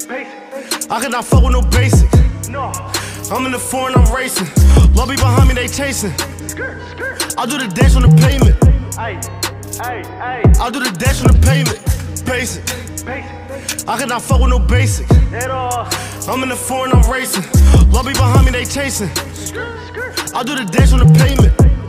I cannot fuck with no basic. I'm in the foreign, I'm racing. Lobby behind me, they chasing. I do the dash on the pavement. I do the dash on the pavement. Basic. I cannot fuck with no basic. I'm in the foreign, I'm racing. Lobby behind me, they chasing. I do the dash on the pavement.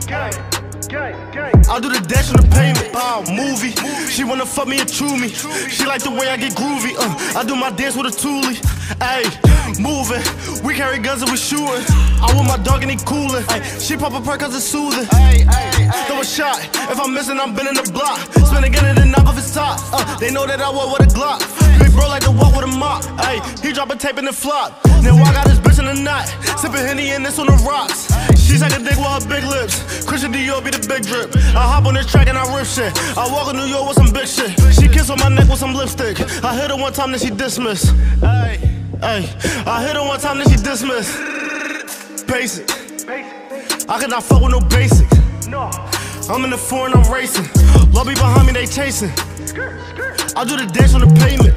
I do the dash on the pavement. Movie. She wanna fuck me and chew me. She like the way I get groovy. I do my dance with a toolie. Ayy, moving. We carry guns and we shooting. I want my dog and he coolin'. She pop a perk cause it's soothing. Throw a shot. If I'm missing, I'm bending the block. Spin again and then knock off his top. They know that I walk with a Glock. Big bro like to walk with a mop. Ayy, he drop a tape in the flop. Now I got his bitch in the knot. Sippin' Henny and this on the rocks. She suck a dick with her big lips. Christian Dior be the big drip. I hop on this track and I rip shit. I walk in New York with some big shit. She kiss on my neck with some lipstick. I hit her one time then she dismissed. Ay, I hit her one time then she dismissed. Basic. I cannot fuck with no basic. I'm in the foreign, I'm racing. Lobby behind me, they chasing. I do the dash on the pavement.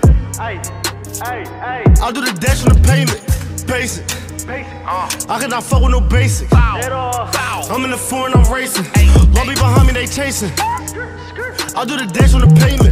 I do the dash on the pavement. Basic. I cannot fuck with no basic. I'm in the foreign, I'm racing. Lobby behind me, they chasing. I do the dash on the pavement.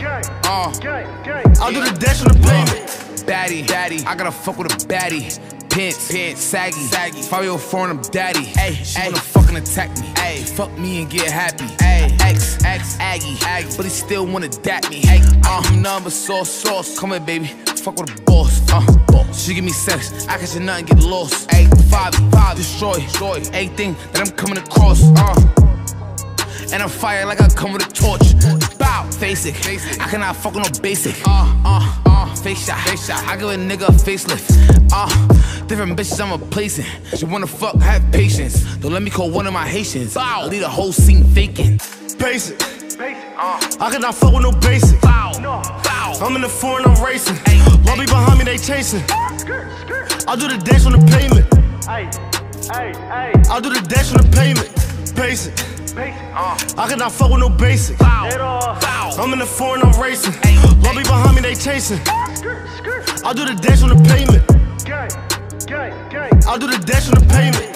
I do the dash on the pavement. Baddie, I gotta fuck with a baddie. Pants, saggy. 504 and I'm daddy. She wanna fucking attack me. Fuck me and get happy. X, Aggie, but he still wanna dap me. Number sauce. Come here, baby. Fuck with a boss. She give me sex. I catch nothing, get lost. 5, destroy. Everything that I'm coming across. And I'm fire like I come with a torch. Bow, face it. I cannot fuck with no basic. Face shot. I give a nigga a facelift. Different bitches I'm replacing. She wanna fuck, have patience. Don't let me call one of my Haitians. I'll leave the whole scene faking. Basic. I cannot fuck with no basic. I'm in the foreign, I'm racing. Lobby behind me, they chasing. I do the dash on the pavement. I do the dash on the pavement. Basic. I cannot fuck with no basic. I'm in the foreign, I'm racing. Lobby behind me, they chasing. I do the dash on the pavement. I do the dash on the pavement.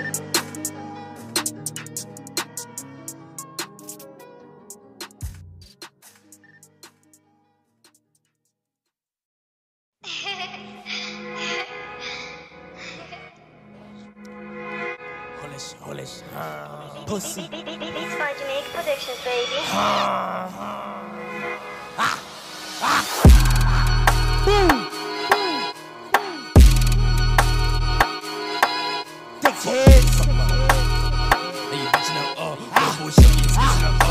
Polish, pussy. Beats by Jamaica Productions, baby. Dick's heads. Hey, you bitchin' up, boy, shit, you bitchin'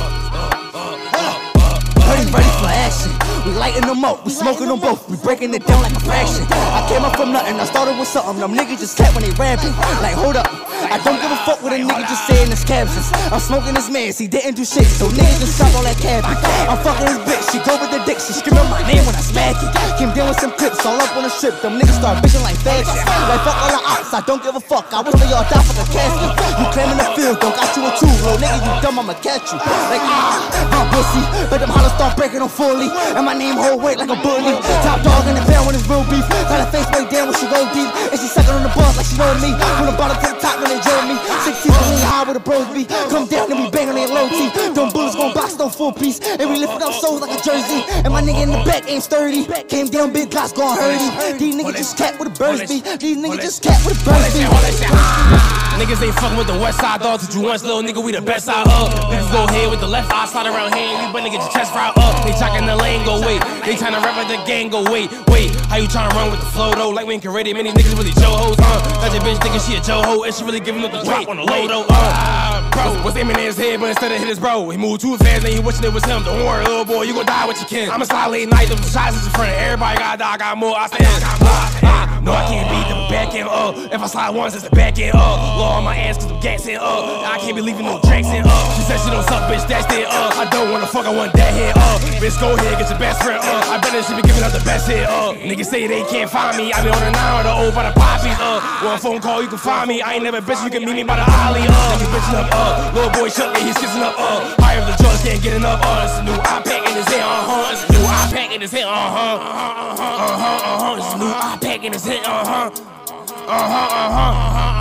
up, ready for action. We lightin' them up, we smoking them both, we breaking it down like a fraction. I came up from nothing, I started with something. Them niggas just cat when they rapping. Like, hold up, I don't give a fuck what a nigga just say in his captions. I'm smoking his man, he didn't do shit, so niggas just stop all that cabbage. I'm fucking his bitch, she go with the dick, she screaming my name when I smack it. Came down with some clips, all up on the strip, them niggas start bitching like faggots. Like fuck all the ops, I don't give a fuck, I wish they all die for the casket. You claiming the field, don't got you a two, little nigga, you dumb, I'ma catch you. Like I'm pussy, but them hollers start breaking on fully. And my name hold weight like a bully. Top dog in the band when it's real beef. Got her face way down when she go deep. And she sucking on the bars like she know me. From the bottom to the top when they join me. 16 really high with the bros be. Come down and we bang on their low T. Them bullets gon' box no full piece. And we lifting up souls like a jersey. And my nigga in the back ain't sturdy. Came down big glass gon' hurt him. These niggas just cat with a birds be. These niggas just cat with a birds be. Niggas ain't fucking with the west side dogs. Did you once, little nigga, we the best side up. Niggas go ahead with the left eye, slide around here. You better get your chest fried up. They talking the lane, go wait. They tryna rap with the gang, go wait. How you tryna run with the flow though? Like we ain't ready, many niggas really Joe-hoes, Got your bitch thinking she a Joe-ho, and she really giving up the drop on the low though, Bro, was aiming in his head, but instead of hit his bro, he moved too fast, and he wishing it was him. Don't worry, little boy, you gon' die with your kin. I'ma slide late night, them shots is in front. Everybody gotta die, I got more, I stand. No, I can't beat them back end up. If I slide once, it's the back end up. Low on my ass, cause I'm gassing up. I can't be leaving no drinks in up. She said she don't suck, bitch, that's it up. I don't wanna fuck, I want that head up. Bitch, go ahead, get your best friend up. I bet that she be giving up the best head up. Niggas say they can't find me. I be on the 9 or the O by the poppies One phone call, you can find me. I ain't never bitch, you can meet me by the alley Niggas bitching up Little boy shook me, he's kissing up Higher the drugs, can't get enough It's a new iPad in his hand, It's a new pack in his head, This new pack in his head,